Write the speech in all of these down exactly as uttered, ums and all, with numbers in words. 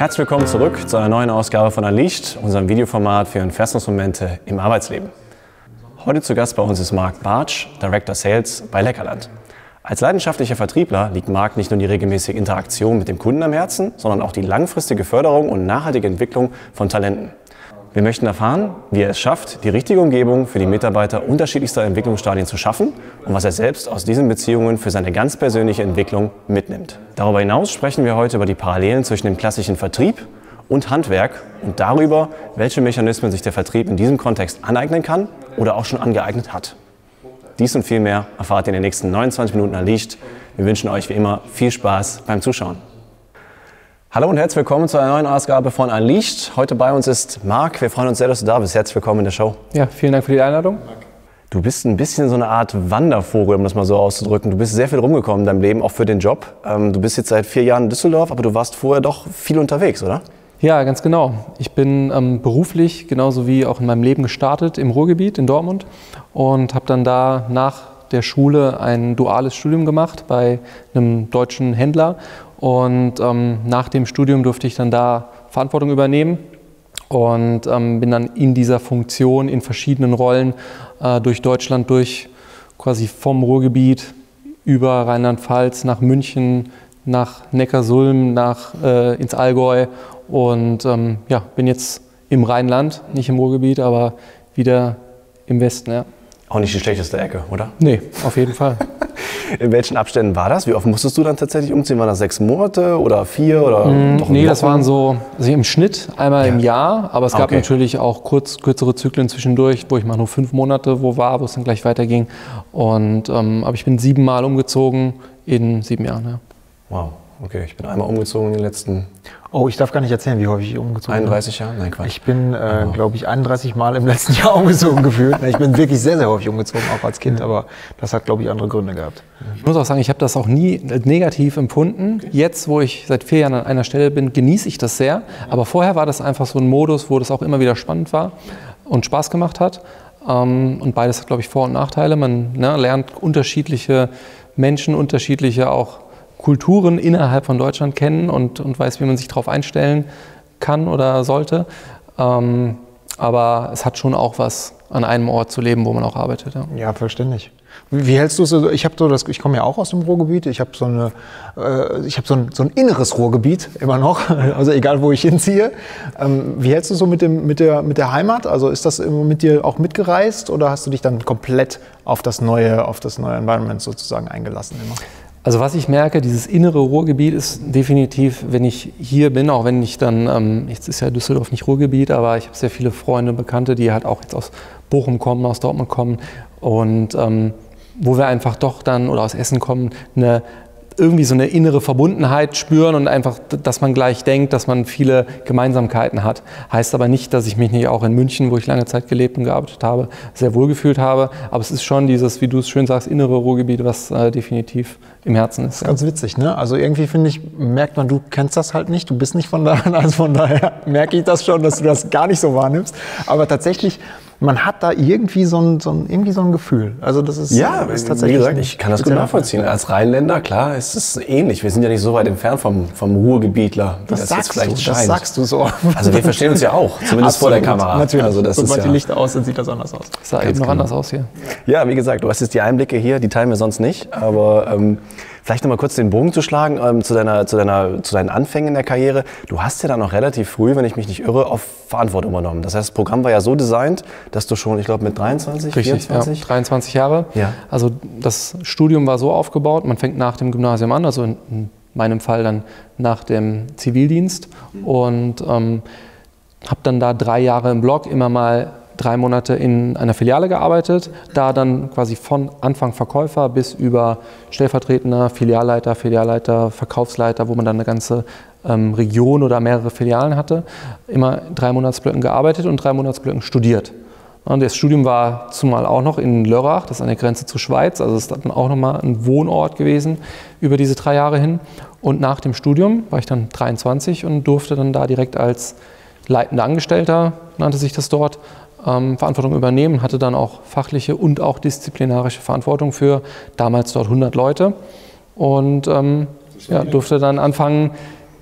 Herzlich willkommen zurück zu einer neuen Ausgabe von Unleashed, unserem Videoformat für Entfesselungsmomente im Arbeitsleben. Heute zu Gast bei uns ist Marc Bartsch, Director Sales bei Leckerland. Als leidenschaftlicher Vertriebler liegt Marc nicht nur die regelmäßige Interaktion mit dem Kunden am Herzen, sondern auch die langfristige Förderung und nachhaltige Entwicklung von Talenten. Wir möchten erfahren, wie er es schafft, die richtige Umgebung für die Mitarbeiter unterschiedlichster Entwicklungsstadien zu schaffen und was er selbst aus diesen Beziehungen für seine ganz persönliche Entwicklung mitnimmt. Darüber hinaus sprechen wir heute über die Parallelen zwischen dem klassischen Vertrieb und Handwerk und darüber, welche Mechanismen sich der Vertrieb in diesem Kontext aneignen kann oder auch schon angeeignet hat. Dies und viel mehr erfahrt ihr in den nächsten neunundzwanzig Minuten Unleashed. Wir wünschen euch wie immer viel Spaß beim Zuschauen. Hallo und herzlich willkommen zu einer neuen Ausgabe von Unleashed. Heute bei uns ist Marc. Wir freuen uns sehr, dass du da bist. Herzlich willkommen in der Show. Ja, vielen Dank für die Einladung. Du bist ein bisschen so eine Art Wandervogel, um das mal so auszudrücken. Du bist sehr viel rumgekommen in deinem Leben, auch für den Job. Du bist jetzt seit vier Jahren in Düsseldorf, aber du warst vorher doch viel unterwegs, oder? Ja, ganz genau. Ich bin ähm, beruflich genauso wie auch in meinem Leben gestartet im Ruhrgebiet in Dortmund und habe dann da nach der Schule ein duales Studium gemacht bei einem deutschen Händler. Und ähm, nach dem Studium durfte ich dann da Verantwortung übernehmen und ähm, bin dann in dieser Funktion in verschiedenen Rollen äh, durch Deutschland durch, quasi vom Ruhrgebiet über Rheinland-Pfalz nach München, nach Neckarsulm, nach, äh, ins Allgäu und ähm, ja, bin jetzt im Rheinland, nicht im Ruhrgebiet, aber wieder im Westen. Ja. Auch nicht die schlechteste Ecke, oder? Nee, auf jeden Fall. In welchen Abständen war das? Wie oft musstest du dann tatsächlich umziehen? Waren das sechs Monate oder vier? Oder mm, doch nee, das waren so also im Schnitt einmal ja. im Jahr. Aber es gab okay. natürlich auch kurz, kürzere Zyklen zwischendurch, wo ich mal nur fünf Monate wo war, wo es dann gleich weiterging. Und, ähm, aber ich bin siebenmal umgezogen in sieben Jahren. Ja. Wow, okay. Ich bin einmal umgezogen in den letzten... Oh, ich darf gar nicht erzählen, wie häufig ich umgezogen bin. einunddreißig Jahre? Nein, Quatsch. Ich bin, äh, oh. glaube ich, einunddreißig Mal im letzten Jahr umgezogen gefühlt. Ich bin wirklich sehr, sehr häufig umgezogen, auch als Kind, aber das hat, glaube ich, andere Gründe gehabt. Ich muss auch sagen, ich habe das auch nie negativ empfunden. Jetzt, wo ich seit vier Jahren an einer Stelle bin, genieße ich das sehr. Aber vorher war das einfach so ein Modus, wo das auch immer wieder spannend war und Spaß gemacht hat. Und beides hat, glaube ich, Vor- und Nachteile. Man ne, lernt unterschiedliche Menschen, unterschiedliche auch Kulturen innerhalb von Deutschland kennen und, und weiß, wie man sich darauf einstellen kann oder sollte. Ähm, aber es hat schon auch was, an einem Ort zu leben, wo man auch arbeitet. Ja, ja verständlich. Wie, wie hältst du es? So, ich habe so das, ich komme ja auch aus dem Ruhrgebiet. Ich habe so eine, äh, ich habe so ein, so ein inneres Ruhrgebiet immer noch. Also egal, wo ich hinziehe. Ähm, wie hältst du so mit dem, mit der, mit der Heimat? Also ist das immer mit dir auch mitgereist oder hast du dich dann komplett auf das neue, auf das neue Environment sozusagen eingelassen immer? Also was ich merke, dieses innere Ruhrgebiet ist definitiv, wenn ich hier bin, auch wenn ich dann, ähm, jetzt ist ja Düsseldorf nicht Ruhrgebiet, aber ich habe sehr viele Freunde, Bekannte, die halt auch jetzt aus Bochum kommen, aus Dortmund kommen und ähm, wo wir einfach doch dann, oder aus Essen kommen, eine irgendwie so eine innere Verbundenheit spüren und einfach, dass man gleich denkt, dass man viele Gemeinsamkeiten hat. Heißt aber nicht, dass ich mich nicht auch in München, wo ich lange Zeit gelebt und gearbeitet habe, sehr wohl gefühlt habe. Aber es ist schon dieses, wie du es schön sagst, innere Ruhrgebiet, was äh, definitiv im Herzen ist. Das ist ganz witzig, ne? Also irgendwie finde ich, merkt man, du kennst das halt nicht, du bist nicht von da, also von daher merke ich das schon, dass du das gar nicht so wahrnimmst. Aber tatsächlich, man hat da irgendwie so ein, so ein, irgendwie so ein Gefühl. Also das ist, ja, ist tatsächlich. Wie gesagt, ich kann das gut nachvollziehen. Als Rheinländer, klar, ist es ähnlich. Wir sind ja nicht so weit entfernt vom, vom Ruhrgebietler, wie das, das sagst jetzt vielleicht du, scheint. Das sagst du so. Also wir verstehen uns ja auch, zumindest Absolut, vor der Kamera. Natürlich. Also das Sobald ist die ja, Lichter aus sind, sieht das anders aus. Das sah eben noch anders aus hier. Ja, wie gesagt, du hast jetzt die Einblicke hier, die teilen wir sonst nicht. Aber ähm, vielleicht noch mal kurz den Bogen zu schlagen ähm, zu, deiner, zu, deiner, zu deinen Anfängen in der Karriere. Du hast ja dann noch relativ früh, wenn ich mich nicht irre, auf Verantwortung übernommen. Das heißt, das Programm war ja so designt, dass du schon, ich glaube, mit dreiundzwanzig, Richtig, vierundzwanzig? Ja, dreiundzwanzig Jahre. Ja. Also das Studium war so aufgebaut, man fängt nach dem Gymnasium an, also in, in meinem Fall dann nach dem Zivildienst und ähm, habe dann da drei Jahre im Block immer mal drei Monate in einer Filiale gearbeitet, da dann quasi von Anfang Verkäufer bis über stellvertretender Filialleiter, Filialleiter, Verkaufsleiter, wo man dann eine ganze ähm, Region oder mehrere Filialen hatte, immer drei Monatsblöcken gearbeitet und drei Monatsblöcken studiert. Und das Studium war zumal auch noch in Lörrach, das ist an der Grenze zur Schweiz, also es ist dann auch nochmal ein Wohnort gewesen über diese drei Jahre hin. Und nach dem Studium war ich dann dreiundzwanzig und durfte dann da direkt als leitender Angestellter, nannte sich das dort, ähm, Verantwortung übernehmen, hatte dann auch fachliche und auch disziplinarische Verantwortung für damals dort hundert Leute und ähm, ja, durfte dann anfangen,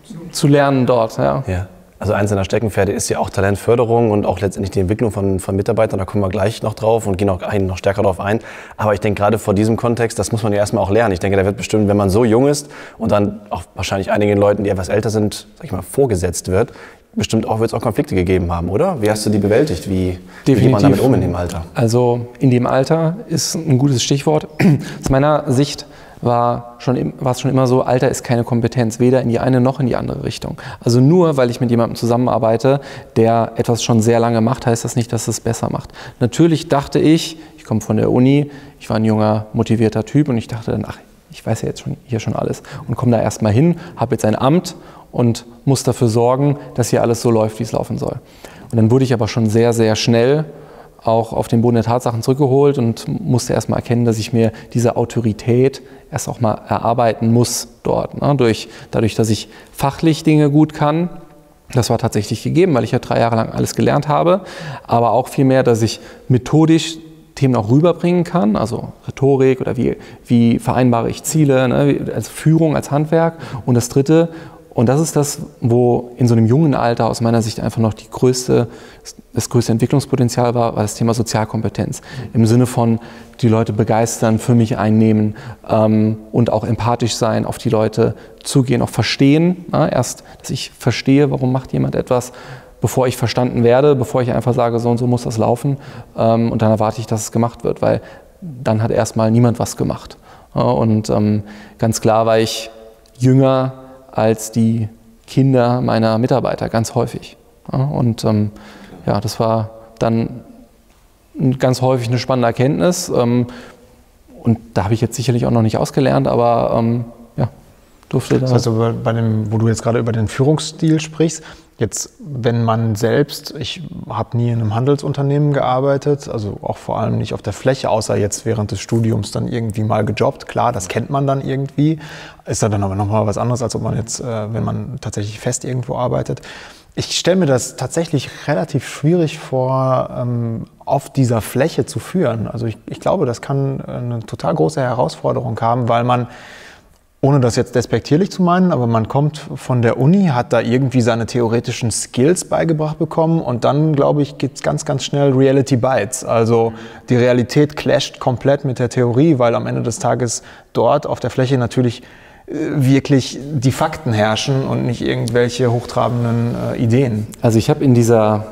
zu lernen dort. Ja. Ja. Also eins seiner Steckenpferde ist ja auch Talentförderung und auch letztendlich die Entwicklung von, von Mitarbeitern. Da kommen wir gleich noch drauf und gehen auch ein, noch stärker darauf ein. Aber ich denke, gerade vor diesem Kontext, das muss man ja erstmal auch lernen. Ich denke, da wird bestimmt, wenn man so jung ist und dann auch wahrscheinlich einigen Leuten, die etwas älter sind, sag ich mal, vorgesetzt wird, bestimmt auch wird es auch Konflikte gegeben haben, oder? Wie hast du die bewältigt? Wie, wie geht man damit um in dem Alter? Also in dem Alter ist ein gutes Stichwort. Aus meiner Sicht war schon, war es schon immer so, Alter ist keine Kompetenz, weder in die eine noch in die andere Richtung. Also nur, weil ich mit jemandem zusammenarbeite, der etwas schon sehr lange macht, heißt das nicht, dass es besser macht. Natürlich dachte ich, ich komme von der Uni, ich war ein junger, motivierter Typ und ich dachte dann, ach, ich weiß ja jetzt schon, hier schon alles und komme da erstmal hin, habe jetzt ein Amt und muss dafür sorgen, dass hier alles so läuft, wie es laufen soll. Und dann wurde ich aber schon sehr, sehr schnell auch auf den Boden der Tatsachen zurückgeholt und musste erstmal erkennen, dass ich mir diese Autorität erst auch mal erarbeiten muss dort. Ne? Durch, dadurch, dass ich fachlich Dinge gut kann, das war tatsächlich gegeben, weil ich ja drei Jahre lang alles gelernt habe, aber auch vielmehr, dass ich methodisch Themen auch rüberbringen kann, also Rhetorik oder wie, wie vereinbare ich Ziele, ne? Also Führung als Handwerk. Und das Dritte, und das ist das, wo in so einem jungen Alter aus meiner Sicht einfach noch die größte, das größte Entwicklungspotenzial war, war das Thema Sozialkompetenz. Im Sinne von die Leute begeistern, für mich einnehmen ähm, und auch empathisch sein, auf die Leute zugehen, auch verstehen. Ja, erst, dass ich verstehe, warum macht jemand etwas, bevor ich verstanden werde, bevor ich einfach sage, so und so muss das laufen. Ähm, und dann erwarte ich, dass es gemacht wird, weil dann hat erstmal niemand was gemacht. Ja, und ähm, ganz klar war ich jünger als die Kinder meiner Mitarbeiter, ganz häufig. Ja, und ähm, ja, das war dann ganz häufig eine spannende Erkenntnis. Ähm, und da habe ich jetzt sicherlich auch noch nicht ausgelernt, aber ähm, ja, durfte da... Das heißt, aber bei dem, wo du jetzt gerade über den Führungsstil sprichst, jetzt, wenn man selbst, ich habe nie in einem Handelsunternehmen gearbeitet, also auch vor allem nicht auf der Fläche, außer jetzt während des Studiums dann irgendwie mal gejobbt. Klar, das kennt man dann irgendwie. Ist dann aber nochmal was anderes, als ob man jetzt, äh, wenn man tatsächlich fest irgendwo arbeitet. Ich stelle mir das tatsächlich relativ schwierig vor, ähm, auf dieser Fläche zu führen. Also ich, ich glaube, das kann eine total große Herausforderung haben, weil man, ohne das jetzt despektierlich zu meinen, aber man kommt von der Uni, hat da irgendwie seine theoretischen Skills beigebracht bekommen und dann, glaube ich, gibt es ganz, ganz schnell Reality Bites. Also die Realität clasht komplett mit der Theorie, weil am Ende des Tages dort auf der Fläche natürlich äh, wirklich die Fakten herrschen und nicht irgendwelche hochtrabenden äh, Ideen. Also ich habe in dieser,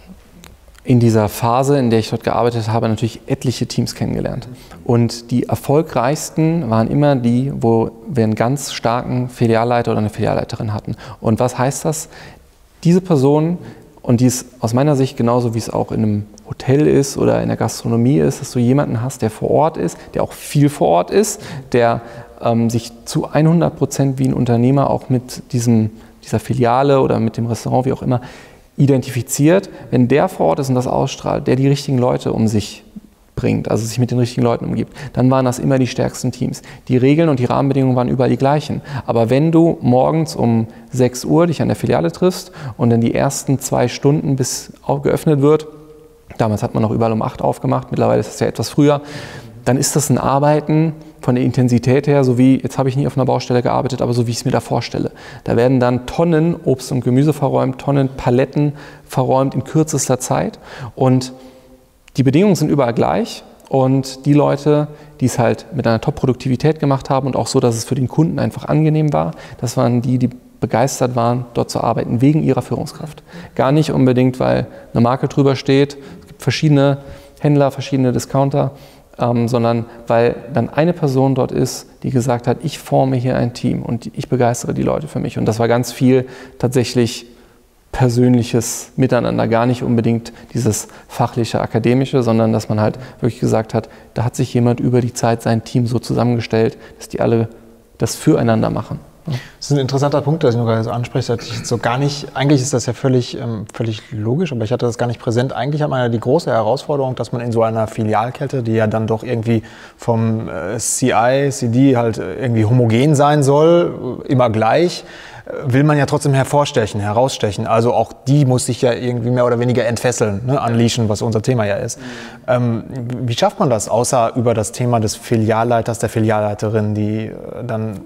in dieser Phase, in der ich dort gearbeitet habe, natürlich etliche Teams kennengelernt. Und die erfolgreichsten waren immer die, wo wir einen ganz starken Filialleiter oder eine Filialleiterin hatten. Und was heißt das? Diese Person, und die ist aus meiner Sicht genauso wie es auch in einem Hotel ist oder in der Gastronomie ist, dass du jemanden hast, der vor Ort ist, der auch viel vor Ort ist, der ähm, sich zu hundert Prozent wie ein Unternehmer auch mit diesem, dieser Filiale oder mit dem Restaurant, wie auch immer, identifiziert. Wenn der vor Ort ist und das ausstrahlt, der die richtigen Leute um sich bringt, also sich mit den richtigen Leuten umgibt, dann waren das immer die stärksten Teams. Die Regeln und die Rahmenbedingungen waren überall die gleichen. Aber wenn du morgens um sechs Uhr dich an der Filiale triffst und dann die ersten zwei Stunden, bis auch geöffnet wird, damals hat man noch überall um acht aufgemacht, mittlerweile ist es ja etwas früher, dann ist das ein Arbeiten von der Intensität her, so wie, jetzt habe ich nie auf einer Baustelle gearbeitet, aber so wie ich es mir da vorstelle. Da werden dann Tonnen Obst und Gemüse verräumt, Tonnen Paletten verräumt in kürzester Zeit und die Bedingungen sind überall gleich und die Leute, die es halt mit einer Top-Produktivität gemacht haben und auch so, dass es für den Kunden einfach angenehm war, das waren die, die begeistert waren, dort zu arbeiten, wegen ihrer Führungskraft. Gar nicht unbedingt, weil eine Marke drüber steht, es gibt verschiedene Händler, verschiedene Discounter, ähm, sondern weil dann eine Person dort ist, die gesagt hat, ich forme hier ein Team und ich begeistere die Leute für mich. Und das war ganz viel tatsächlich persönliches Miteinander, gar nicht unbedingt dieses fachliche, akademische, sondern dass man halt wirklich gesagt hat, da hat sich jemand über die Zeit sein Team so zusammengestellt, dass die alle das füreinander machen. Das ist ein interessanter Punkt, den du gerade so ansprichst. Ich so gar nicht, eigentlich ist das ja völlig, ähm, völlig logisch, aber ich hatte das gar nicht präsent. Eigentlich hat man ja die große Herausforderung, dass man in so einer Filialkette, die ja dann doch irgendwie vom äh, C I, C D halt irgendwie homogen sein soll, immer gleich, will man ja trotzdem hervorstechen, herausstechen. Also auch die muss sich ja irgendwie mehr oder weniger entfesseln, ne, unleashen, was unser Thema ja ist. Mhm. Ähm, wie schafft man das, außer über das Thema des Filialleiters, der Filialleiterin, die äh, dann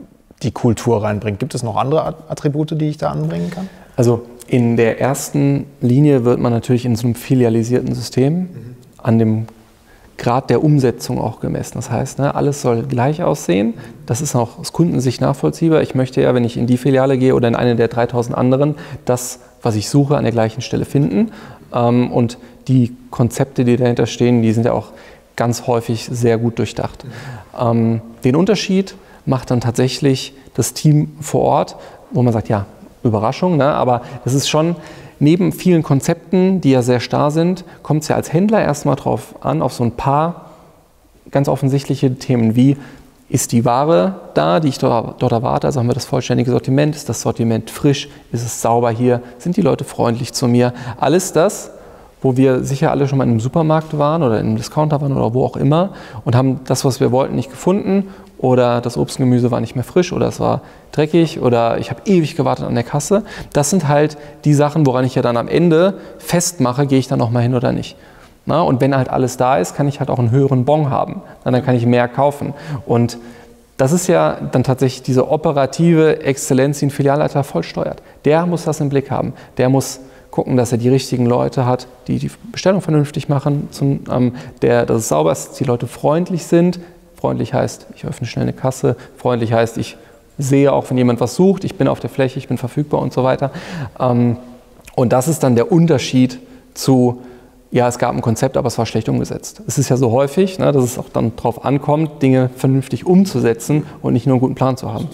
die Kultur reinbringt. Gibt es noch andere Attribute, die ich da anbringen kann? Also in der ersten Linie wird man natürlich in so einem filialisierten System mhm. an dem Grad der Umsetzung auch gemessen. Das heißt, ne, alles soll gleich aussehen. Das ist auch aus Kundensicht nachvollziehbar. Ich möchte ja, wenn ich in die Filiale gehe oder in eine der dreitausend anderen, das, was ich suche, an der gleichen Stelle finden. Ähm, und die Konzepte, die dahinter stehen, die sind ja auch ganz häufig sehr gut durchdacht. Ähm, den Unterschied macht dann tatsächlich das Team vor Ort, wo man sagt, ja, Überraschung, ne? Aber es ist schon, neben vielen Konzepten, die ja sehr starr sind, kommt es ja als Händler erstmal drauf an, auf so ein paar ganz offensichtliche Themen wie, ist die Ware da, die ich dort, dort erwarte, also haben wir das vollständige Sortiment, ist das Sortiment frisch, ist es sauber hier, sind die Leute freundlich zu mir, alles das, wo wir sicher alle schon mal in einem Supermarkt waren oder in einem Discounter waren oder wo auch immer und haben das, was wir wollten, nicht gefunden oder das Obst und Gemüse war nicht mehr frisch oder es war dreckig oder ich habe ewig gewartet an der Kasse. Das sind halt die Sachen, woran ich ja dann am Ende festmache, gehe ich da nochmal hin oder nicht. Na, und wenn halt alles da ist, kann ich halt auch einen höheren Bon haben. Na, dann kann ich mehr kaufen. Und das ist ja dann tatsächlich diese operative Exzellenz, die ein Filialleiter voll steuert. Der muss das im Blick haben. Der muss gucken, dass er die richtigen Leute hat, die die Bestellung vernünftig machen, zum, ähm, der, dass es sauber ist, dass die Leute freundlich sind. Freundlich heißt, ich öffne schnell eine Kasse. Freundlich heißt, ich sehe auch, wenn jemand was sucht, ich bin auf der Fläche, ich bin verfügbar und so weiter. Ähm, und das ist dann der Unterschied zu, ja, es gab ein Konzept, aber es war schlecht umgesetzt. Es ist ja so häufig, ne, dass es auch dann darauf ankommt, Dinge vernünftig umzusetzen und nicht nur einen guten Plan zu haben.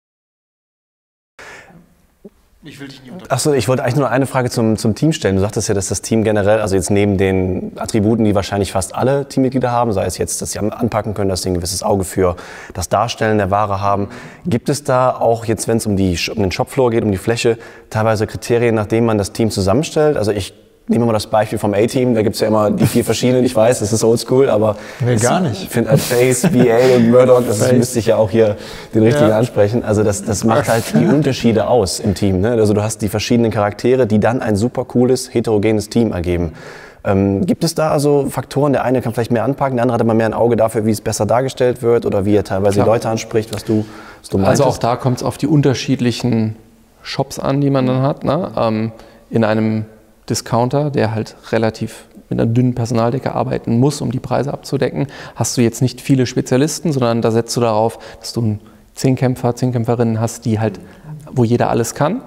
Ich will dich nicht unterbrechen. Achso, ich wollte eigentlich nur eine Frage zum, zum Team stellen. Du sagtest ja, dass das Team generell, also jetzt neben den Attributen, die wahrscheinlich fast alle Teammitglieder haben, sei es jetzt, dass sie anpacken können, dass sie ein gewisses Auge für das Darstellen der Ware haben, gibt es da auch jetzt, wenn es um, die, um den Shopfloor geht, um die Fläche, teilweise Kriterien, nach denen man das Team zusammenstellt? Also ich nehme mal das Beispiel vom A-Team, da gibt es ja immer die vier verschiedenen, ich weiß, das ist oldschool, aber nee, gar nicht. Ich finde als Face, B A und Murdoch, das ist, müsste ich ja auch hier den richtigen ja. ansprechen, also das, das macht halt die Unterschiede aus im Team, ne? Also du hast die verschiedenen Charaktere, die dann ein super cooles, heterogenes Team ergeben. Ähm, gibt es da also Faktoren, der eine kann vielleicht mehr anpacken, der andere hat immer mehr ein Auge dafür, wie es besser dargestellt wird oder wie er teilweise Klar. die Leute anspricht, was du, was du meintest? Also auch da kommt es auf die unterschiedlichen Shops an, die man dann hat, ne? Ähm, in einem Discounter, der halt relativ mit einer dünnen Personaldecke arbeiten muss, um die Preise abzudecken, hast du jetzt nicht viele Spezialisten, sondern da setzt du darauf, dass du einen Zehnkämpfer, Zehnkämpferinnen hast, die halt, wo jeder alles kann.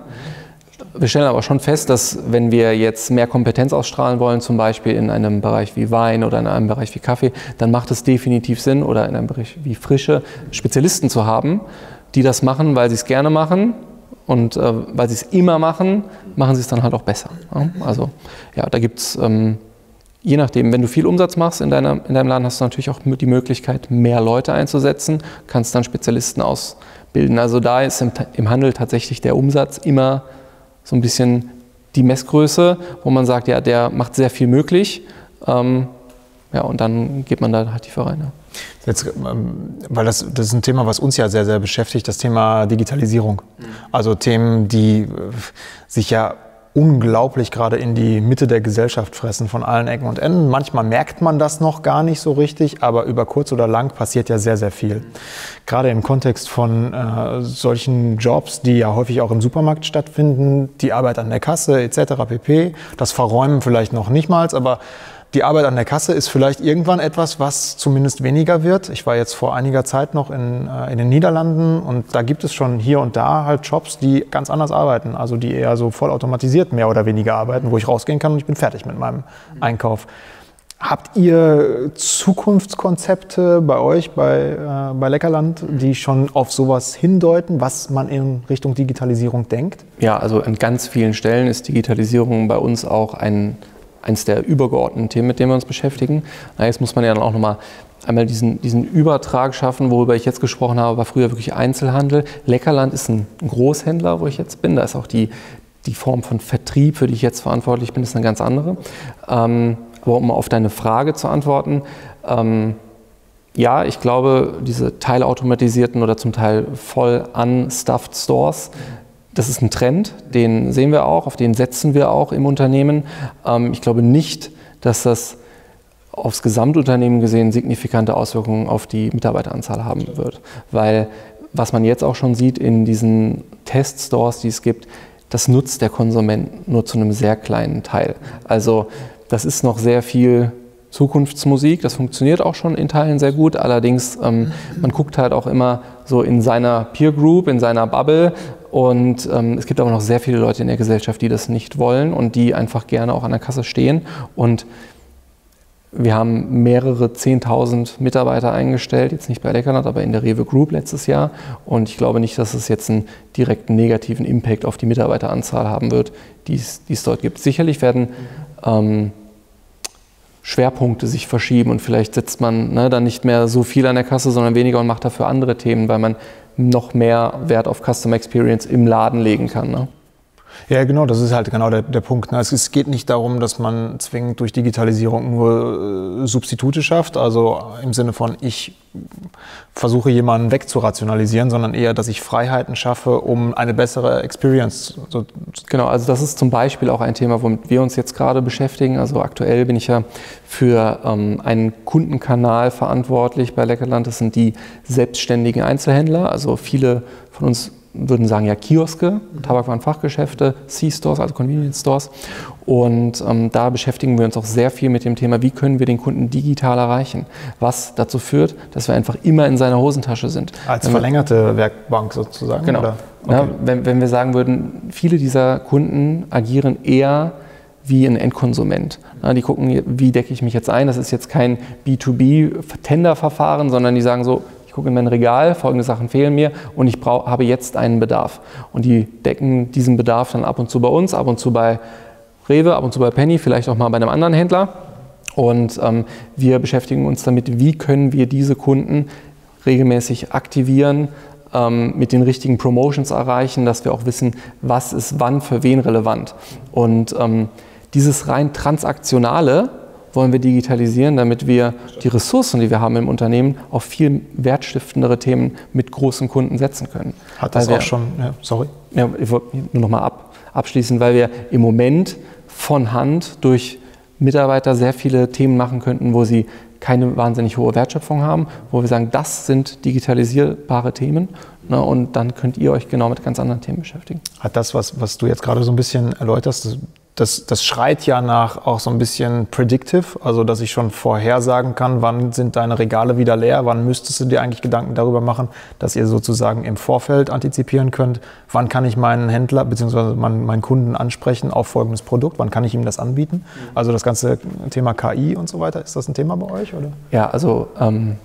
Wir stellen aber schon fest, dass wenn wir jetzt mehr Kompetenz ausstrahlen wollen, zum Beispiel in einem Bereich wie Wein oder in einem Bereich wie Kaffee, dann macht es definitiv Sinn, oder in einem Bereich wie Frische, Spezialisten zu haben, die das machen, weil sie es gerne machen. Und äh, weil sie es immer machen, machen sie es dann halt auch besser. Ja? Also ja, da gibt es, ähm, je nachdem, wenn du viel Umsatz machst in, deiner, in deinem Laden, hast du natürlich auch die Möglichkeit, mehr Leute einzusetzen, kannst dann Spezialisten ausbilden. Also da ist im, im Handel tatsächlich der Umsatz immer so ein bisschen die Messgröße, wo man sagt, ja, der macht sehr viel möglich. Ähm, ja, und dann geht man da halt tiefer rein. Ja. Jetzt, ähm, weil das, das ist ein Thema, was uns ja sehr, sehr beschäftigt, das Thema Digitalisierung. Mhm. Also Themen, die äh, sich ja unglaublich gerade in die Mitte der Gesellschaft fressen, von allen Ecken und Enden. Manchmal merkt man das noch gar nicht so richtig, aber über kurz oder lang passiert ja sehr, sehr viel. Mhm. Gerade im Kontext von äh, solchen Jobs, die ja häufig auch im Supermarkt stattfinden, die Arbeit an der Kasse et cetera pp. Das Verräumen vielleicht noch nicht mal, aber die Arbeit an der Kasse ist vielleicht irgendwann etwas, was zumindest weniger wird. Ich war jetzt vor einiger Zeit noch in, äh, in den Niederlanden und da gibt es schon hier und da halt Jobs, die ganz anders arbeiten. Also die eher so vollautomatisiert mehr oder weniger arbeiten, wo ich rausgehen kann und ich bin fertig mit meinem Einkauf. Habt ihr Zukunftskonzepte bei euch, bei, äh, bei Leckerland, die schon auf sowas hindeuten, was man in Richtung Digitalisierung denkt? Ja, also an ganz vielen Stellen ist Digitalisierung bei uns auch ein eines der übergeordneten Themen, mit denen wir uns beschäftigen. Na, jetzt muss man ja dann auch nochmal einmal diesen, diesen Übertrag schaffen, worüber ich jetzt gesprochen habe, war früher wirklich Einzelhandel. Leckerland ist ein Großhändler, wo ich jetzt bin. Da ist auch die, die Form von Vertrieb, für die ich jetzt verantwortlich bin, ist eine ganz andere. Ähm, aber um auf deine Frage zu antworten, ähm, ja, ich glaube, diese teilautomatisierten oder zum Teil voll unstuffed Stores, das ist ein Trend, den sehen wir auch, auf den setzen wir auch im Unternehmen. Ich glaube nicht, dass das aufs Gesamtunternehmen gesehen signifikante Auswirkungen auf die Mitarbeiteranzahl haben wird, weil was man jetzt auch schon sieht in diesen Teststores, die es gibt, das nutzt der Konsument nur zu einem sehr kleinen Teil. Also das ist noch sehr viel Zukunftsmusik, das funktioniert auch schon in Teilen sehr gut, allerdings ähm, man guckt halt auch immer so in seiner Peer Group, in seiner Bubble und ähm, es gibt aber noch sehr viele Leute in der Gesellschaft, die das nicht wollen und die einfach gerne auch an der Kasse stehen und wir haben mehrere zehntausend Mitarbeiter eingestellt, jetzt nicht bei Leckerland, aber in der Rewe Group letztes Jahr und ich glaube nicht, dass es jetzt einen direkten negativen Impact auf die Mitarbeiteranzahl haben wird, die es, die es dort gibt. Sicherlich werden ähm, Schwerpunkte sich verschieben und vielleicht setzt man ne, dann nicht mehr so viel an der Kasse, sondern weniger und macht dafür andere Themen, weil man noch mehr Wert auf Customer Experience im Laden legen kann. Ne? Ja, genau, das ist halt genau der, der Punkt. Ne? Es geht nicht darum, dass man zwingend durch Digitalisierung nur äh, Substitute schafft, also im Sinne von ich versuche jemanden wegzurationalisieren, sondern eher, dass ich Freiheiten schaffe, um eine bessere Experience zu Genau, also das ist zum Beispiel auch ein Thema, womit wir uns jetzt gerade beschäftigen. Also aktuell bin ich ja für ähm, einen Kundenkanal verantwortlich bei Leckerland. Das sind die selbstständigen Einzelhändler, also viele von uns würden sagen ja Kioske, Tabakwarenfachgeschäfte, C-Stores, also Convenience Stores. Und ähm, da beschäftigen wir uns auch sehr viel mit dem Thema, wie können wir den Kunden digital erreichen, was dazu führt, dass wir einfach immer in seiner Hosentasche sind. Als verlängerte Werkbank sozusagen? Genau. Oder? Okay. Ja, wenn, wenn wir sagen würden, viele dieser Kunden agieren eher wie ein Endkonsument. Ja, die gucken, wie decke ich mich jetzt ein. Das ist jetzt kein B zwei B-Tenderverfahren, sondern die sagen so, ich gucke in mein Regal, folgende Sachen fehlen mir und ich brauch, habe jetzt einen Bedarf. Und die decken diesen Bedarf dann ab und zu bei uns, ab und zu bei Rewe, ab und zu bei Penny, vielleicht auch mal bei einem anderen Händler. Und ähm, wir beschäftigen uns damit, wie können wir diese Kunden regelmäßig aktivieren, ähm, mit den richtigen Promotions erreichen, dass wir auch wissen, was ist wann für wen relevant. Und ähm, dieses rein transaktionale wollen wir digitalisieren, damit wir die Ressourcen, die wir haben im Unternehmen, auf viel wertstiftendere Themen mit großen Kunden setzen können. Hat das weil auch wir, schon, ja, sorry. Ja, ich wollte nur noch mal ab, abschließen, weil wir im Moment von Hand durch Mitarbeiter sehr viele Themen machen könnten, wo sie keine wahnsinnig hohe Wertschöpfung haben, wo wir sagen, das sind digitalisierbare Themen, ne, und dann könnt ihr euch genau mit ganz anderen Themen beschäftigen. Hat das, was, was du jetzt gerade so ein bisschen erläuterst, das Das, das schreit ja nach auch so ein bisschen predictive, also dass ich schon vorhersagen kann, wann sind deine Regale wieder leer, wann müsstest du dir eigentlich Gedanken darüber machen, dass ihr sozusagen im Vorfeld antizipieren könnt, wann kann ich meinen Händler bzw. meinen, meinen Kunden ansprechen auf folgendes Produkt, wann kann ich ihm das anbieten? Also das ganze Thema K I und so weiter, ist das ein Thema bei euch? Oder? Ja, also ähm,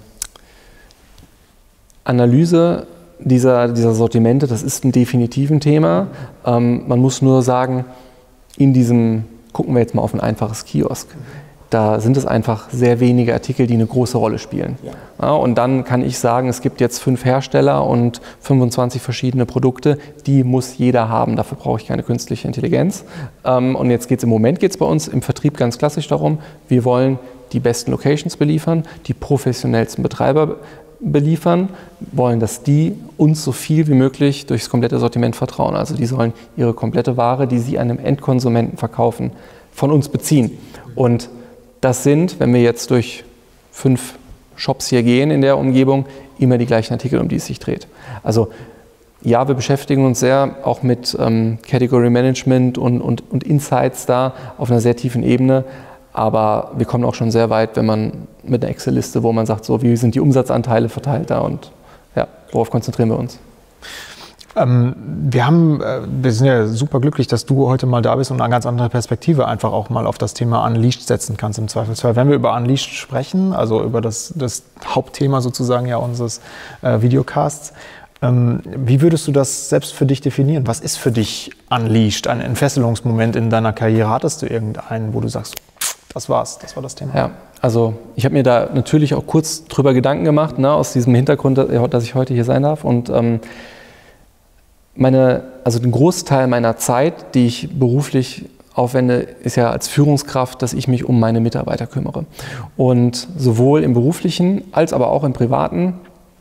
Analyse dieser, dieser Sortimente, das ist ein definitives Thema. Ähm, man muss nur sagen, in diesem, gucken wir jetzt mal auf ein einfaches Kiosk, da sind es einfach sehr wenige Artikel, die eine große Rolle spielen. Ja. Ja, und dann kann ich sagen, es gibt jetzt fünf Hersteller und fünfundzwanzig verschiedene Produkte, die muss jeder haben, dafür brauche ich keine künstliche Intelligenz. Ähm, und jetzt geht es im Moment geht's bei uns im Vertrieb ganz klassisch darum, wir wollen die besten Locations beliefern, die professionellsten Betreiber beliefern, wollen, dass die uns so viel wie möglich durchs komplette Sortiment vertrauen. Also die sollen ihre komplette Ware, die sie einem Endkonsumenten verkaufen, von uns beziehen. Und das sind, wenn wir jetzt durch fünf Shops hier gehen in der Umgebung, immer die gleichen Artikel, um die es sich dreht. Also ja, wir beschäftigen uns sehr auch mit ähm, Category Management und, und, und Insights da auf einer sehr tiefen Ebene. Aber wir kommen auch schon sehr weit, wenn man mit einer Excel-Liste, wo man sagt, so wie sind die Umsatzanteile verteilt da und ja, worauf konzentrieren wir uns? Ähm, wir haben, äh, wir sind ja super glücklich, dass du heute mal da bist und eine ganz andere Perspektive einfach auch mal auf das Thema Unleashed setzen kannst im Zweifelsfall. Wenn wir über Unleashed sprechen, also über das, das Hauptthema sozusagen ja unseres äh, Videocasts, ähm, wie würdest du das selbst für dich definieren? Was ist für dich Unleashed, ein Entfesselungsmoment in deiner Karriere? Hattest du irgendeinen, wo du sagst, das war's, das war das Thema? Ja, also ich habe mir da natürlich auch kurz drüber Gedanken gemacht, ne, aus diesem Hintergrund, dass ich heute hier sein darf. Und ähm, meine, also den Großteil meiner Zeit, die ich beruflich aufwende, ist ja als Führungskraft, dass ich mich um meine Mitarbeiter kümmere. Und sowohl im beruflichen als aber auch im privaten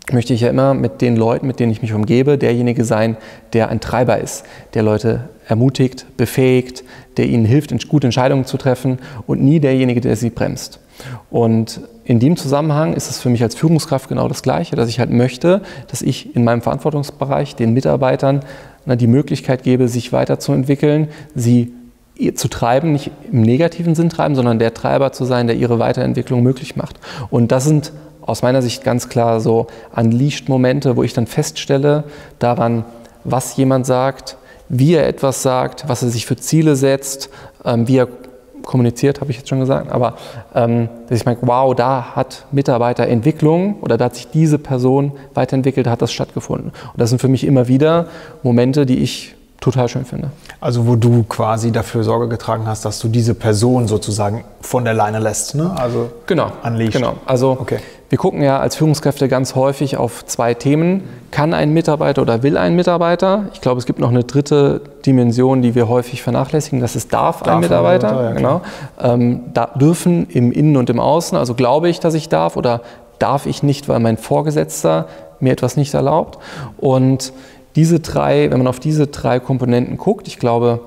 möchte ich ja immer mit den Leuten, mit denen ich mich umgebe, derjenige sein, der ein Treiber ist, der Leute ermutigt, befähigt, der ihnen hilft, gute Entscheidungen zu treffen und nie derjenige, der sie bremst. Und in dem Zusammenhang ist es für mich als Führungskraft genau das Gleiche, dass ich halt möchte, dass ich in meinem Verantwortungsbereich den Mitarbeitern na, die Möglichkeit gebe, sich weiterzuentwickeln, sie zu treiben, nicht im negativen Sinn treiben, sondern der Treiber zu sein, der ihre Weiterentwicklung möglich macht. Und das sind aus meiner Sicht ganz klar so Unleashed-Momente, wo ich dann feststelle daran, was jemand sagt, wie er etwas sagt, was er sich für Ziele setzt, ähm, wie er kommuniziert, habe ich jetzt schon gesagt, aber ähm, dass ich merke, wow, da hat Mitarbeiterentwicklung oder da hat sich diese Person weiterentwickelt, da hat das stattgefunden. Und das sind für mich immer wieder Momente, die ich total schön finde. Also wo du quasi dafür Sorge getragen hast, dass du diese Person sozusagen von der Leine lässt, ne? Also genau, unleashed. Genau. Also okay. Wir gucken ja als Führungskräfte ganz häufig auf zwei Themen. Kann ein Mitarbeiter oder will ein Mitarbeiter? Ich glaube, es gibt noch eine dritte Dimension, die wir häufig vernachlässigen. Das ist darf, darf ein Mitarbeiter. Ein Mitarbeiter ja, genau. Ähm, da dürfen im Innen und im Außen. Also glaube ich, dass ich darf oder darf ich nicht, weil mein Vorgesetzter mir etwas nicht erlaubt. Und diese drei, wenn man auf diese drei Komponenten guckt, ich glaube,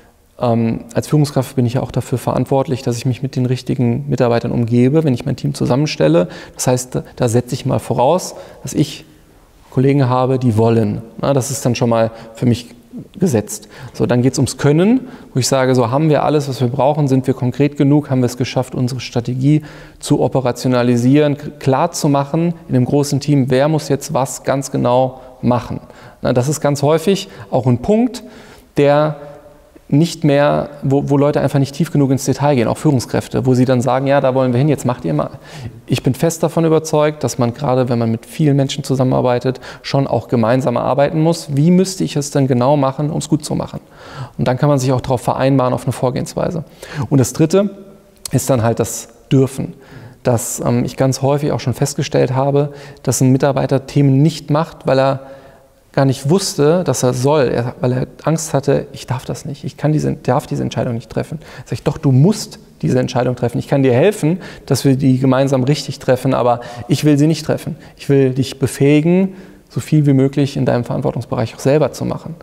ähm, als Führungskraft bin ich ja auch dafür verantwortlich, dass ich mich mit den richtigen Mitarbeitern umgebe, wenn ich mein Team zusammenstelle. Das heißt, da, da setze ich mal voraus, dass ich Kollegen habe, die wollen. Na, das ist dann schon mal für mich gesetzt. So, dann geht es ums Können, wo ich sage, so haben wir alles, was wir brauchen, sind wir konkret genug, haben wir es geschafft, unsere Strategie zu operationalisieren, klar zu machen in einem großen Team, wer muss jetzt was ganz genau machen. Na, das ist ganz häufig auch ein Punkt, der nicht mehr, wo, wo Leute einfach nicht tief genug ins Detail gehen, auch Führungskräfte, wo sie dann sagen, ja, da wollen wir hin, jetzt macht ihr mal. Ich bin fest davon überzeugt, dass man gerade, wenn man mit vielen Menschen zusammenarbeitet, schon auch gemeinsam arbeiten muss. Wie müsste ich es denn genau machen, um es gut zu machen? Und dann kann man sich auch darauf vereinbaren, auf eine Vorgehensweise. Und das Dritte ist dann halt das Dürfen. Dass ähm, ich ganz häufig auch schon festgestellt habe, dass ein Mitarbeiter Themen nicht macht, weil er gar nicht wusste, dass er soll, er, weil er Angst hatte, ich darf das nicht, ich kann diese, darf diese Entscheidung nicht treffen. Sag ich, doch, du musst diese Entscheidung treffen. Ich kann dir helfen, dass wir die gemeinsam richtig treffen, aber ich will sie nicht treffen. Ich will dich befähigen, so viel wie möglich in deinem Verantwortungsbereich auch selber zu machen.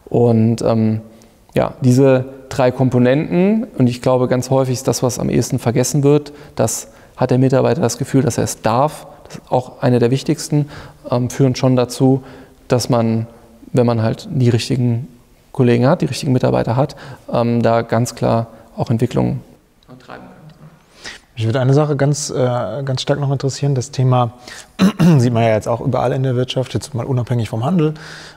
Und ähm, ja, diese drei Komponenten, und ich glaube, ganz häufig ist das, was am ehesten vergessen wird, das hat der Mitarbeiter das Gefühl, dass er es darf, das ist auch eine der wichtigsten, ähm, führen schon dazu, dass man, wenn man halt die richtigen Kollegen hat, die richtigen Mitarbeiter hat, ähm, da ganz klar auch Entwicklungen treiben kann. Mich würde eine Sache ganz, äh, ganz stark noch interessieren, das Thema, sieht man ja jetzt auch überall in der Wirtschaft, jetzt mal unabhängig vom Handel.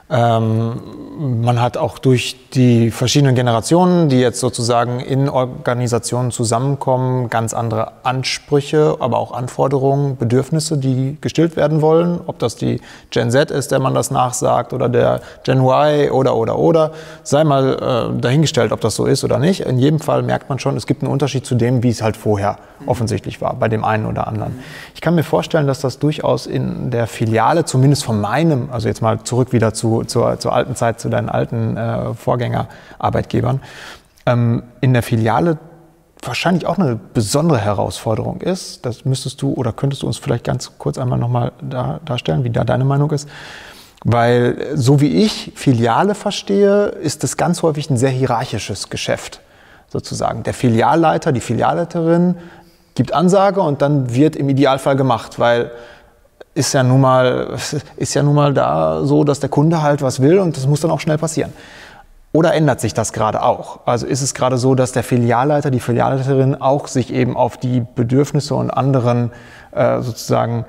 Ähm, man hat auch durch die verschiedenen Generationen, die jetzt sozusagen in Organisationen zusammenkommen, ganz andere Ansprüche, aber auch Anforderungen, Bedürfnisse, die gestillt werden wollen. Ob das die Gen Z ist, der man das nachsagt, oder der Gen Y oder, oder, oder. Sei mal äh, dahingestellt, ob das so ist oder nicht. In jedem Fall merkt man schon, es gibt einen Unterschied zu dem, wie es halt vorher offensichtlich war, bei dem einen oder anderen. Ich kann mir vorstellen, dass das durchaus in der Filiale, zumindest von meinem, also jetzt mal zurück wieder zu Zur, zur alten Zeit, zu deinen alten äh, Vorgängerarbeitgebern, ähm, in der Filiale wahrscheinlich auch eine besondere Herausforderung ist. Das müsstest du oder könntest du uns vielleicht ganz kurz einmal nochmal da, darstellen, wie da deine Meinung ist. Weil so wie ich Filiale verstehe, ist das ganz häufig ein sehr hierarchisches Geschäft sozusagen. Der Filialleiter, die Filialleiterin gibt Ansage und dann wird im Idealfall gemacht, weil ist ja nun mal, ist ja nun mal da so, dass der Kunde halt was will und das muss dann auch schnell passieren. Oder ändert sich das gerade auch? Also ist es gerade so, dass der Filialleiter, die Filialleiterin auch sich eben auf die Bedürfnisse und anderen äh, sozusagen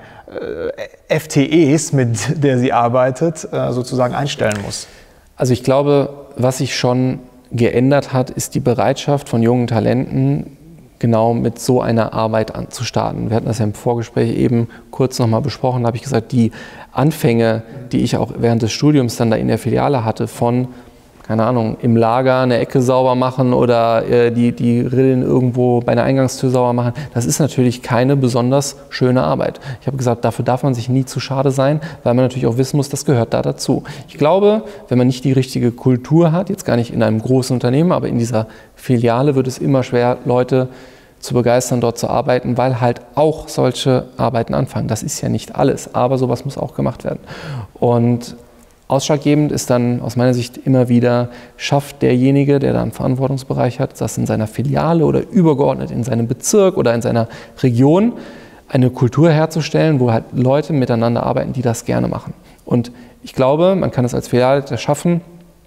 äh, F T Es, mit der sie arbeitet, äh, sozusagen einstellen muss? Also ich glaube, was sich schon geändert hat, ist die Bereitschaft von jungen Talenten, genau mit so einer Arbeit an, zu starten. Wir hatten das ja im Vorgespräch eben kurz nochmal besprochen, da habe ich gesagt, die Anfänge, die ich auch während des Studiums dann da in der Filiale hatte, von, keine Ahnung, im Lager eine Ecke sauber machen oder äh, die, die Rillen irgendwo bei einer Eingangstür sauber machen, das ist natürlich keine besonders schöne Arbeit. Ich habe gesagt, dafür darf man sich nie zu schade sein, weil man natürlich auch wissen muss, das gehört da dazu. Ich glaube, wenn man nicht die richtige Kultur hat, jetzt gar nicht in einem großen Unternehmen, aber in dieser Filiale wird es immer schwer, Leute zu begeistern, dort zu arbeiten, weil halt auch solche Arbeiten anfangen. Das ist ja nicht alles, aber sowas muss auch gemacht werden. Und ausschlaggebend ist dann aus meiner Sicht immer wieder, schafft derjenige, der da einen Verantwortungsbereich hat, das in seiner Filiale oder übergeordnet in seinem Bezirk oder in seiner Region eine Kultur herzustellen, wo halt Leute miteinander arbeiten, die das gerne machen. Und ich glaube, man kann es als Filialleiter schaffen,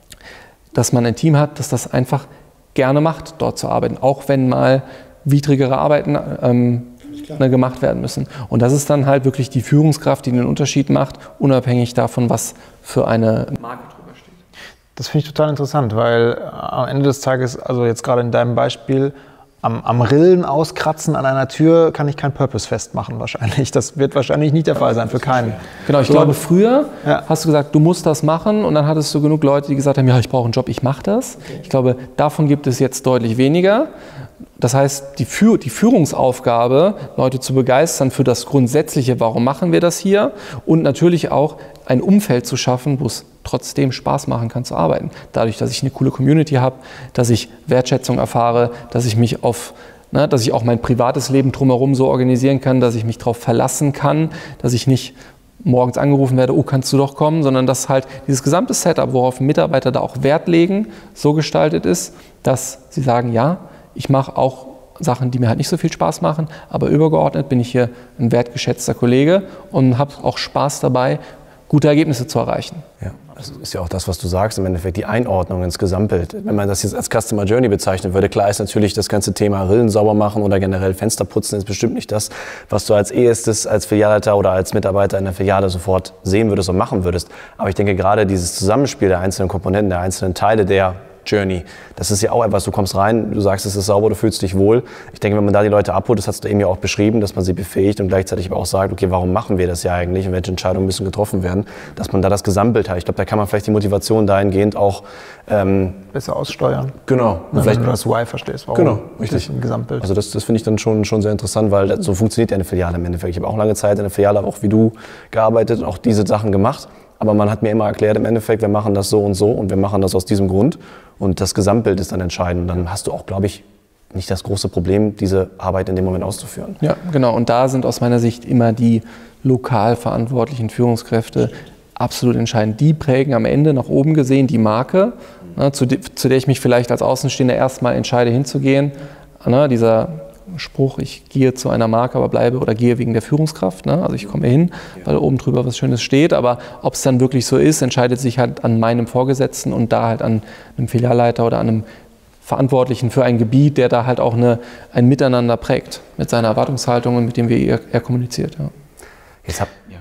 dass man ein Team hat, das das einfach gerne macht, dort zu arbeiten, auch wenn mal widrigere Arbeiten ähm, ne, gemacht werden müssen. Und das ist dann halt wirklich die Führungskraft, die den Unterschied macht, unabhängig davon, was für eine Marke drüber steht. Das finde ich total interessant, weil am Ende des Tages, also jetzt gerade in deinem Beispiel, am, am Rillen auskratzen an einer Tür kann ich kein Purpose festmachen wahrscheinlich. Das wird wahrscheinlich nicht der Fall sein für keinen. Genau, ich so, glaube, früher ja. hast du gesagt, du musst das machen und dann hattest du genug Leute, die gesagt haben, ja, ich brauche einen Job, ich mache das. Okay. Ich glaube, davon gibt es jetzt deutlich weniger. Das heißt, die, Führ- die Führungsaufgabe, Leute zu begeistern für das Grundsätzliche, warum machen wir das hier? Und natürlich auch ein Umfeld zu schaffen, wo es trotzdem Spaß machen kann zu arbeiten. Dadurch, dass ich eine coole Community habe, dass ich Wertschätzung erfahre, dass ich mich auf, ne, dass ich auch mein privates Leben drumherum so organisieren kann, dass ich mich darauf verlassen kann, dass ich nicht morgens angerufen werde, oh, kannst du doch kommen, sondern dass halt dieses gesamte Setup, worauf Mitarbeiter da auch Wert legen, so gestaltet ist, dass sie sagen, ja, ich mache auch Sachen, die mir halt nicht so viel Spaß machen, aber übergeordnet bin ich hier ein wertgeschätzter Kollege und habe auch Spaß dabei, gute Ergebnisse zu erreichen. Ja, das ist ja auch das, was du sagst, im Endeffekt die Einordnung ins Gesamtbild. Wenn man das jetzt als Customer Journey bezeichnen würde, klar ist natürlich das ganze Thema Rillen sauber machen oder generell Fenster putzen ist bestimmt nicht das, was du als erstes als Filialleiter oder als Mitarbeiter in der Filiale sofort sehen würdest und machen würdest. Aber ich denke gerade dieses Zusammenspiel der einzelnen Komponenten, der einzelnen Teile der Journey. Das ist ja auch etwas, du kommst rein, du sagst, es ist sauber, du fühlst dich wohl. Ich denke, wenn man da die Leute abholt, das hast du eben ja auch beschrieben, dass man sie befähigt und gleichzeitig aber auch sagt, okay, warum machen wir das ja eigentlich und welche Entscheidungen müssen getroffen werden, dass man da das Gesamtbild hat. Ich glaube, da kann man vielleicht die Motivation dahingehend auch ähm, besser aussteuern. Genau. Ja, wenn du das Why verstehst, warum. Genau, richtig. Im Gesamtbild. Also das, das finde ich dann schon, schon sehr interessant, weil das, so funktioniert ja eine Filiale im Endeffekt. Ich habe auch lange Zeit in der Filiale, auch wie du, gearbeitet und auch diese Sachen gemacht. Aber man hat mir immer erklärt, im Endeffekt, wir machen das so und so und wir machen das aus diesem Grund. Und das Gesamtbild ist dann entscheidend. Dann hast du auch, glaube ich, nicht das große Problem, diese Arbeit in dem Moment auszuführen. Ja, genau. Und da sind aus meiner Sicht immer die lokal verantwortlichen Führungskräfte absolut entscheidend. Die prägen am Ende nach oben gesehen die Marke, ne, zu, de- zu der ich mich vielleicht als Außenstehender erstmal entscheide hinzugehen. Ne, dieser Spruch, ich gehe zu einer Marke, aber bleibe oder gehe wegen der Führungskraft. Ne? Also ich komme hin, weil oben drüber was Schönes steht, aber ob es dann wirklich so ist, entscheidet sich halt an meinem Vorgesetzten und da halt an einem Filialleiter oder an einem Verantwortlichen für ein Gebiet, der da halt auch eine, ein Miteinander prägt mit seiner Erwartungshaltung und mit dem wir er, er kommuniziert. Ja. Jetzt hab, ja.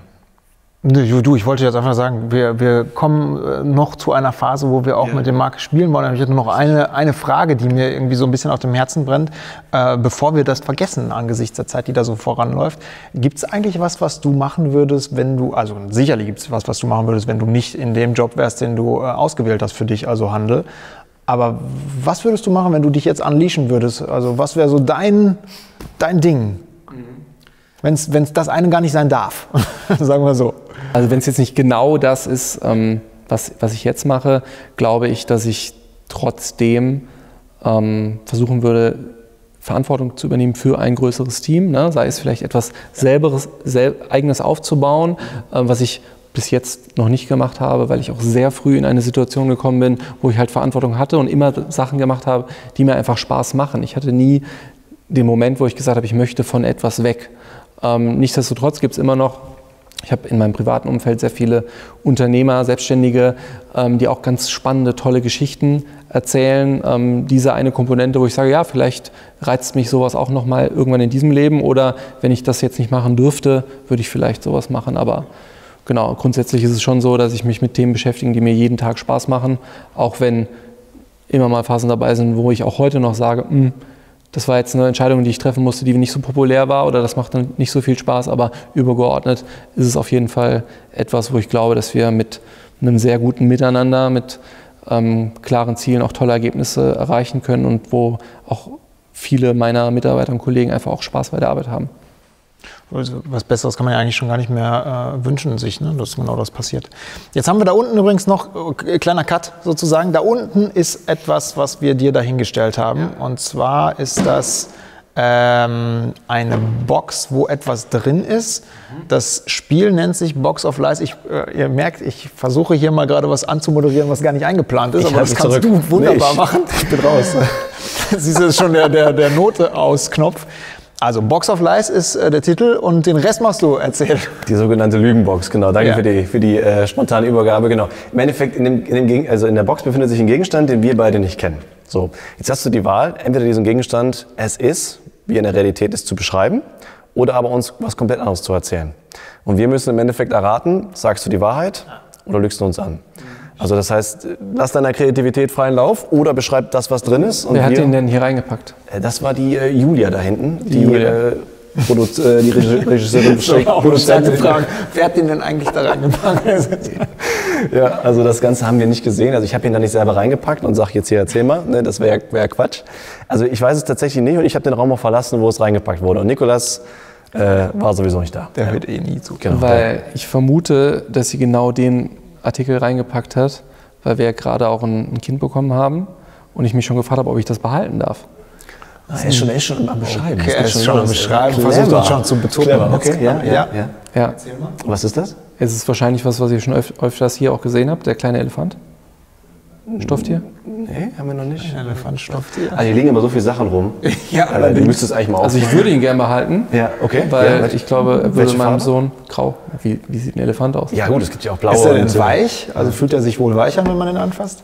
Du, du, ich wollte jetzt einfach sagen, wir, wir kommen noch zu einer Phase, wo wir auch ja. mit der Marke spielen wollen. Ich hätte nur noch eine, eine Frage, die mir irgendwie so ein bisschen auf dem Herzen brennt, äh, bevor wir das vergessen angesichts der Zeit, die da so voranläuft. Gibt es eigentlich was, was du machen würdest, wenn du, also sicherlich gibt es was, was du machen würdest, wenn du nicht in dem Job wärst, den du äh, ausgewählt hast für dich, also Handel. Aber was würdest du machen, wenn du dich jetzt unleashen würdest? Also was wäre so dein, dein Ding? Wenn es das eine gar nicht sein darf, sagen wir so. Also wenn es jetzt nicht genau das ist, ähm, was, was ich jetzt mache, glaube ich, dass ich trotzdem ähm, versuchen würde, Verantwortung zu übernehmen für ein größeres Team, ne? Sei es vielleicht etwas selberes, sel- Eigenes aufzubauen, äh, was ich bis jetzt noch nicht gemacht habe, weil ich auch sehr früh in eine Situation gekommen bin, wo ich halt Verantwortung hatte und immer Sachen gemacht habe, die mir einfach Spaß machen. Ich hatte nie den Moment, wo ich gesagt habe, ich möchte von etwas weg. Ähm, nichtsdestotrotz gibt es immer noch, ich habe in meinem privaten Umfeld sehr viele Unternehmer, Selbstständige, ähm, die auch ganz spannende, tolle Geschichten erzählen. Ähm, diese eine Komponente, wo ich sage, ja, vielleicht reizt mich sowas auch nochmal irgendwann in diesem Leben oder wenn ich das jetzt nicht machen dürfte, würde ich vielleicht sowas machen. Aber genau, grundsätzlich ist es schon so, dass ich mich mit Themen beschäftige, die mir jeden Tag Spaß machen, auch wenn immer mal Phasen dabei sind, wo ich auch heute noch sage, mh, das war jetzt eine Entscheidung, die ich treffen musste, die nicht so populär war oder das macht dann nicht so viel Spaß, aber übergeordnet ist es auf jeden Fall etwas, wo ich glaube, dass wir mit einem sehr guten Miteinander, mit ähm, klaren Zielen auch tolle Ergebnisse erreichen können und wo auch viele meiner Mitarbeiter und Kollegen einfach auch Spaß bei der Arbeit haben. Also was Besseres kann man ja eigentlich schon gar nicht mehr äh, wünschen sich, ne? Dass genau das passiert. Jetzt haben wir da unten übrigens noch, äh, kleiner Cut sozusagen, da unten ist etwas, was wir dir dahingestellt haben. Ja. Und zwar ist das ähm, eine Box, wo etwas drin ist. Das Spiel nennt sich Box of Lies. Ich, äh, ihr merkt, ich versuche hier mal gerade was anzumoderieren, was gar nicht eingeplant ist, Ich aber halte das mich kannst zurück. du wunderbar Nee, ich- machen. Ich bin raus. Siehst du, das ist schon der, der, der Note-Aus-Knopf. Also Box of Lies ist äh, der Titel und den Rest machst du erzählen. Die sogenannte Lügenbox, genau. Danke Ja. für die, für die äh, spontane Übergabe, genau. Im Endeffekt, in, dem, in, dem Gegen also in der Box befindet sich ein Gegenstand, den wir beide nicht kennen. So, jetzt hast du die Wahl, entweder diesen Gegenstand, es ist, wie er in der Realität ist, zu beschreiben, oder aber uns was komplett anderes zu erzählen. Und wir müssen im Endeffekt erraten, sagst du die Wahrheit oder lügst du uns an? Also das heißt, lass deiner Kreativität freien Lauf oder beschreib das, was drin ist. Und Wer hat wir, den denn hier reingepackt? Äh, Das war die äh, Julia da hinten, die, Julia. äh, Produ- äh, die Reg- Regisseurin, Produzentin. Wer hat den denn eigentlich da reingepackt? Ja, also das Ganze haben wir nicht gesehen. Also ich habe ihn da nicht selber reingepackt und sage jetzt hier, erzähl mal. Ne, das wäre wär Quatsch. Also ich weiß es tatsächlich nicht und ich habe den Raum auch verlassen, wo es reingepackt wurde. Und Nikolas äh, war sowieso nicht da. Der hört eh nie zu. Genau. Weil ich vermute, dass sie genau den Artikel reingepackt hat, weil wir ja gerade auch ein, ein Kind bekommen haben und ich mich schon gefragt habe, ob ich das behalten darf. Ah, er ist schon, er ist schon am Beschreiben. Okay, Das er geht ist schon am los. Beschreiben, Clever. versucht uns schon zu betonen. Clever. Okay, ja, ja, Ja. ja. Ja, Was ist das? es ist wahrscheinlich was, was ihr schon öf öfters hier auch gesehen habt, der kleine Elefant. Stofftier. Nee, haben wir noch nicht. Elefantstofftier. Also hier liegen immer so viele Sachen rum. Ja, Alter, du allerdings. müsstest eigentlich mal Also ich aufmachen. würde ihn gerne behalten, Ja, okay. weil ja, ich glaube, er würde welche meinem Farbe? Sohn grau. Wie, wie sieht ein Elefant aus? Ja gut, es gibt ja auch blaue. Ist er denn und- weich? Also fühlt er sich wohl weich an, wenn man ihn anfasst?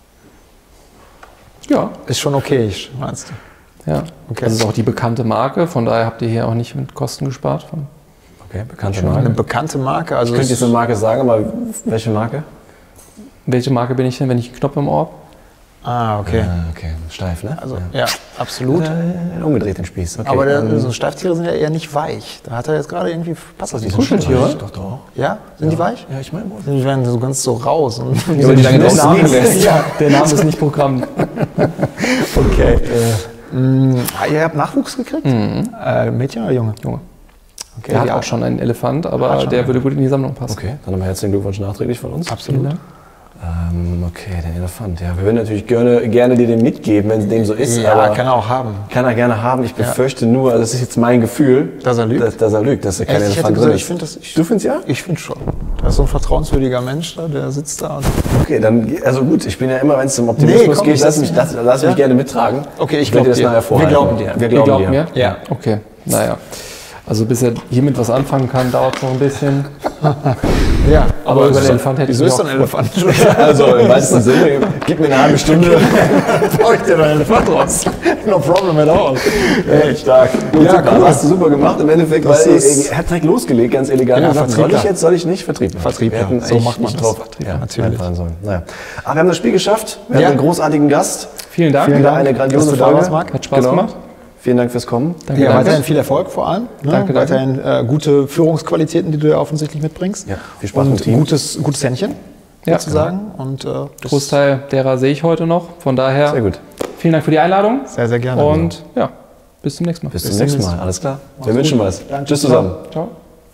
Ja. Ist schon okay, meinst du? Ja. Okay. Das ist auch die bekannte Marke, von daher habt ihr hier auch nicht mit Kosten gespart. Von Okay, bekannte Eine Marke. bekannte Marke. Also Ich könnte jetzt eine Marke sagen, aber welche Marke? Welche Marke bin ich denn, wenn ich einen Knopf im Ohr habe? Ah, okay. Ah, okay, steif, ne? Also, ja, absolut. Äh, umgedreht den Spieß. Okay, Aber der, ähm, so Steiftiere sind ja eher nicht weich. Da hat er jetzt gerade irgendwie, passt das nicht so Kuscheltiere? schön. Doch, doch. Ja? Sind die weich? Ja, ich meine wohl. Die werden so ganz so raus. Und Ja, aber die lange der, draußen Name liegen lässt. ist, ja, der Name ist nicht Programm. okay. Äh, mh, ihr habt Nachwuchs gekriegt? Äh, Mädchen oder Junge? Junge. Okay, Der hat wie auch alt? schon einen Elefant, aber Hat schon der einen. würde gut in die Sammlung passen. Okay, dann nochmal herzlichen Glückwunsch nachträglich von uns. Absolut. Vielen Dank. Ähm, okay, den Elefant. Ja, wir würden natürlich gerne, gerne dir den mitgeben, wenn es dem so ist. Ja, aber kann er auch haben. kann er gerne haben. Ich befürchte nur, also das ist jetzt mein Gefühl, Dass er lügt? Dass, dass er lügt, dass er kein Echt? Ich hätte Elefant gesagt, drin ich ist. finde das. Ich, Du findest ja? ich finde schon. Da ist so ein vertrauenswürdiger Mensch da, der sitzt da. Und Okay, dann, also gut, ich bin ja immer, wenn es zum Optimismus Nee, komm, geht, ich lass setz mich, mich- lass, lass Ja. mich gerne mittragen. Okay, ich werde glaub dir das dir. nachher vorhalten. Wir glauben dir. Wir Ihr glauben glaubt dir. mir? Ja. Okay, naja. Also bis er hiermit was anfangen kann, dauert es noch ein bisschen. ja, Aber über den Elefant hätte ich Wieso mich ist auch ein Elefant? Also im weitesten Sinne, gib mir eine halbe Stunde. Brauche ich dir einen Elefant raus? No problem at all. Echt stark. Gut, Ja, super. cool. Hast du super gemacht im Endeffekt, Das weil ist- er, er hat direkt losgelegt, ganz elegant. Ja, und gesagt, soll Vertriebler. ich jetzt, soll ich nicht? Vertrieb. Vertriebler. Wir hätten So echt macht man nicht das. drauf Vertriebler, ja, natürlich. einfallen sollen. Naja. Aber wir haben das Spiel geschafft. Wir Ja. hatten einen großartigen Gast. Vielen Dank. Wieder eine grandiose dass du da Folge. warst, Marc. Hat Spaß Genau. gemacht. Vielen Dank fürs Kommen. Danke, Ja, danke. weiterhin viel Erfolg vor allem. Ne? Danke, danke. Weiterhin äh, gute Führungsqualitäten, die du ja offensichtlich mitbringst. Ja, viel Spaß im Und Team. gutes, gutes Händchen, Ja. sozusagen. Und, äh, das- Großteil derer sehe ich heute noch. Von daher Sehr gut. vielen Dank für die Einladung. Sehr, sehr gerne. Und ja, bis zum nächsten Mal. Bis zum Bis nächsten demnächst. Mal. Alles klar. Wir wünschen was. Tschüss zusammen. Ciao.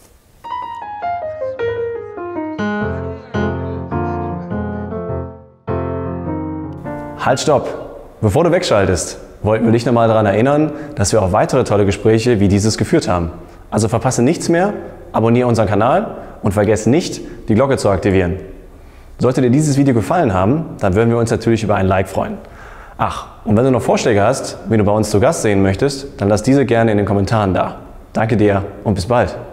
Halt, stopp! Bevor du wegschaltest, wollten wir dich nochmal daran erinnern, dass wir auch weitere tolle Gespräche wie dieses geführt haben. Also verpasse nichts mehr, abonniere unseren Kanal und vergesse nicht, die Glocke zu aktivieren. Sollte dir dieses Video gefallen haben, dann würden wir uns natürlich über ein Like freuen. Ach, und wenn du noch Vorschläge hast, wen du bei uns zu Gast sehen möchtest, dann lass diese gerne in den Kommentaren da. Danke dir und bis bald!